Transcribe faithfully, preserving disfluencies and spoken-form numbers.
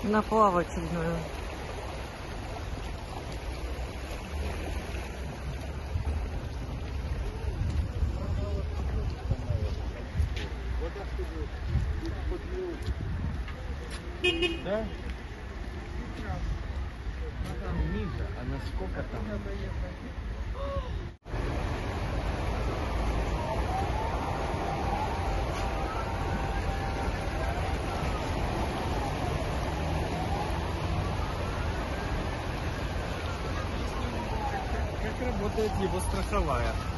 на плавательную. Да? Ниже, а насколько там? Как работает его страховая?